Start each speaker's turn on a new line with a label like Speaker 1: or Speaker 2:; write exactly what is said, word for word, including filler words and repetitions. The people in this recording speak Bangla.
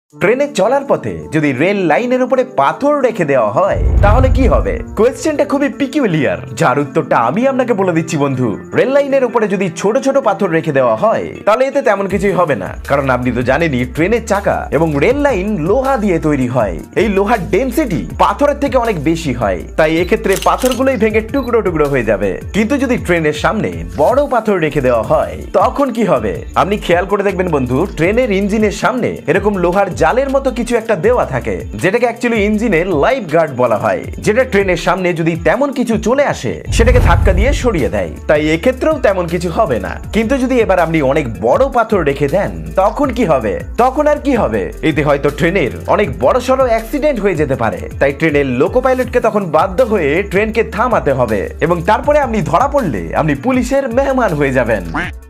Speaker 1: ট্রেনে চলার পথে যদি রেল লাইনের উপরে পাথর রেখে দেওয়া হয় তাহলে কি হবে? কোয়েশ্চেনটা খুবই পিকিউলিয়ার, যার উত্তরটা আমি আপনাকে বলে দিচ্ছি বন্ধু। রেল লাইনের উপরে যদি ছোট ছোট পাথর রেখে দেওয়া হয় তাহলে এতে তেমন কিছুই হবে না, কারণ আপনি তো জানেনই ট্রেনের চাকা এবং রেল লাইন লোহা দিয়ে তৈরি হয়। এই লোহার ডেনসিটি পাথরের থেকে অনেক বেশি হয়, তাই এক্ষেত্রে পাথরগুলোই ভেঙে টুকরো টুকরো হয়ে যাবে। কিন্তু যদি ট্রেনের সামনে বড় পাথর রেখে দেওয়া হয় তখন কি হবে? আপনি খেয়াল করে দেখবেন বন্ধু, ট্রেনের ইঞ্জিনের সামনে এরকম লোহার জালের মতো কিছু একটা দেওয়া থাকে, যেটাকে অ্যাকচুয়ালি ইঞ্জিনের লাইফ গার্ড বলা হয়, যেটা ট্রেনের সামনে যদি তেমন কিছু চলে আসে সেটাকে ধাক্কা দিয়ে সরিয়ে দেয়। তাই এক্ষেত্রেও তেমন কিছু হবে না। কিন্তু যদি এবার আপনি অনেক বড় পাথর রেখে দেন তখন কি হবে? তখন আর কি হবে? এতে হয়তো ট্রেনের অনেক বড় সড়ো অ্যাক্সিডেন্ট হয়ে যেতে পারে। তাই ট্রেনের লোকো পাইলটকে তখন বাধ্য হয়ে ট্রেনকে থামাতে হবে, এবং তারপরে আপনি ধরা পড়লে আপনি পুলিশের মেহমান হয়ে যাবেন।